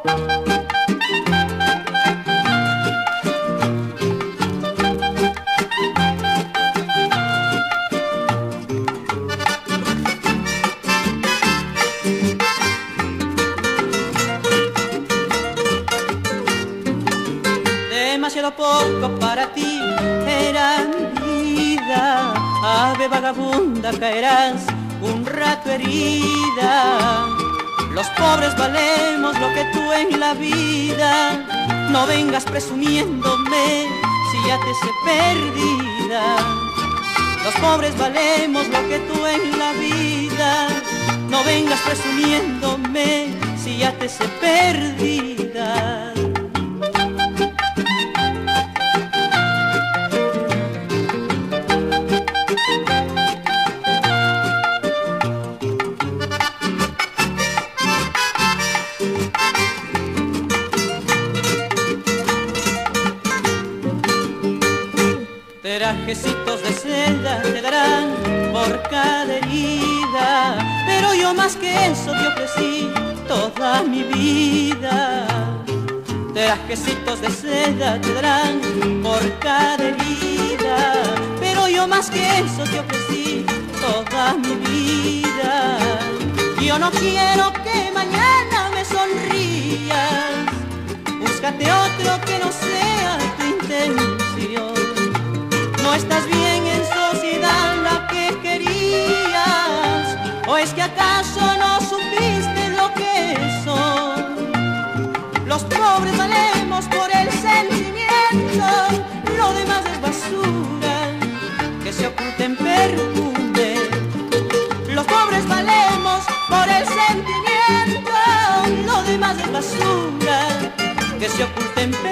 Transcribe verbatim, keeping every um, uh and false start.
Demasiado poco para ti era mi vida, ave vagabunda caerás un rato herida. Los pobres valemos lo que tú en la vida, no vengas presumiéndome si ya te sé perdida. Los pobres valemos lo que tú en la vida, no vengas presumiéndome si ya te sé perdida. Trajecitos de seda te darán por cada herida, pero yo más que eso te ofrecí toda mi vida. Trajecitos de seda te darán por cada herida, pero yo más que eso te ofrecí toda mi vida. Yo no quiero que mañana me sonrías, búscate otro que no sea tu intención. No estás bien en sociedad la que querías, o es que acaso no supiste lo que son. Los pobres valemos por el sentimiento, lo demás es basura que se oculta en perfume. Los pobres valemos por el sentimiento, lo demás es basura que se oculta en perfume.